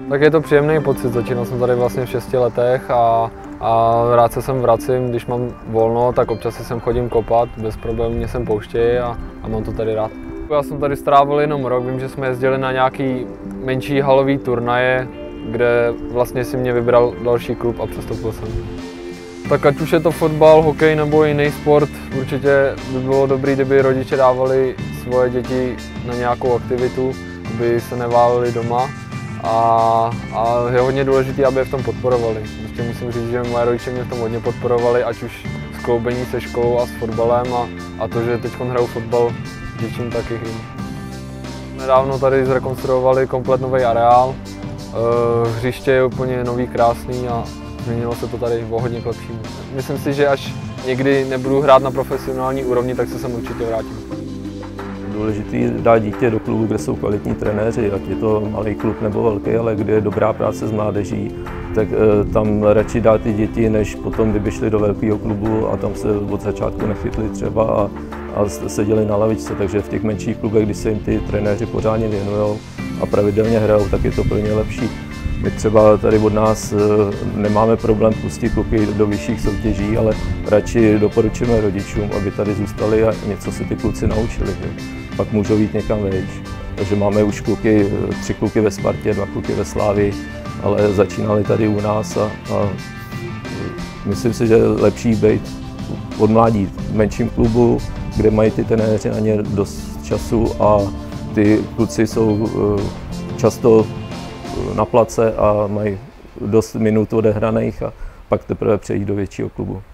Tak je to příjemný pocit, začínal jsem tady vlastně v 6 letech a rád se sem vracím, když mám volno, tak občas si sem chodím kopat, bez problémů mě sem pouštějí a mám to tady rád. Já jsem tady strávil jenom rok, vím, že jsme jezdili na nějaký menší halový turnaje, kde vlastně si mě vybral další klub a přestoupil jsem. Tak ať už je to fotbal, hokej nebo jiný sport, určitě by bylo dobré, kdyby rodiče dávali svoje děti na nějakou aktivitu, aby se neváleli doma. A je hodně důležité, aby je v tom podporovali. Prostě musím říct, že moje rodiče mě v tom hodně podporovali, ať už skloubení se školou a s fotbalem a to, že teď hraju fotbal, děčím taky jim. Nedávno tady zrekonstruovali komplet nový areál. Hřiště je úplně nový, krásný a změnilo se to tady o hodně k lepšímu. Myslím si, že až někdy nebudu hrát na profesionální úrovni, tak se sem určitě vrátím. Důležitý dát dítě do klubu, kde jsou kvalitní trenéři, ať je to malý klub nebo velký, ale kde je dobrá práce s mládeží, tak tam radši dát ty děti, než potom, kdyby šli do velkého klubu a tam se od začátku nechytli třeba a seděli na lavičce. Takže v těch menších klubech, když se jim ty trenéři pořádně věnují a pravidelně hrajou, tak je to pro ně lepší. My třeba tady od nás nemáme problém pustit kluky do vyšších soutěží, ale radši doporučujeme rodičům, aby tady zůstali a něco se ty kluci naučili. Že? Pak můžou jít někam vejš. Takže máme už kluky, 3 kluky ve Spartě, 2 kluky ve Slávii, ale začínali tady u nás a myslím si, že je lepší být od mládí v menším klubu, kde mají ty trenéři na ně dost času a ty kluci jsou často na place a mají dost minut odehraných a pak teprve přejít do většího klubu.